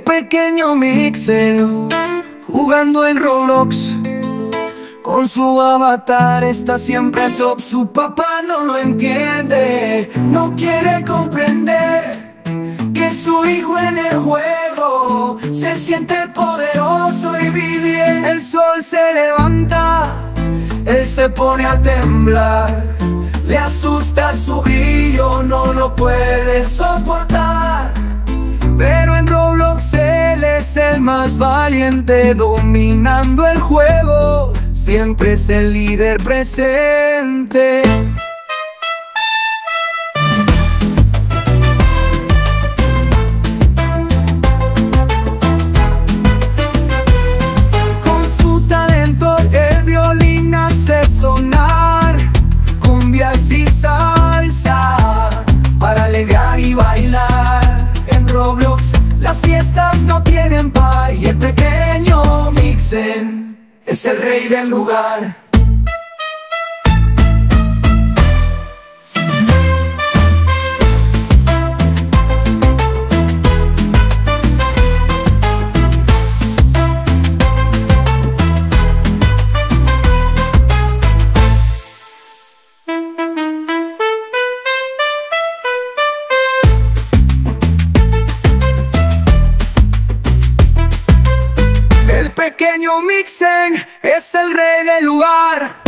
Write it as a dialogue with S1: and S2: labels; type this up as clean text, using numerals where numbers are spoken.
S1: pequeño Mixen, jugando en Roblox, con su avatar está siempre top. Su papá no lo entiende, no quiere comprender que su hijo en el juego se siente poderoso y vive. El sol se levanta, él se pone a temblar, le asusta su brillo, no lo puede soportar. Pero en Roblox él es el más valiente, dominando el juego, siempre es el líder presente. Con su talento el violín hace sonar cumbias y salsa para alegrar y bailar. En Roblox las fiestas no tienen par y el pequeño Mixen es el rey del lugar. El pequeño Mixen es el rey del lugar.